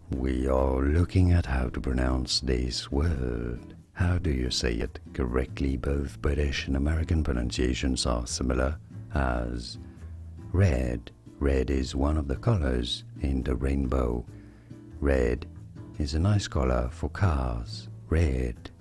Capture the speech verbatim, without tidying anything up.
We are looking at how to pronounce this word. How do you say it correctly? Both British and American pronunciations are similar, as red. Red is one of the colors in the rainbow. Red is a nice color for cars. Red.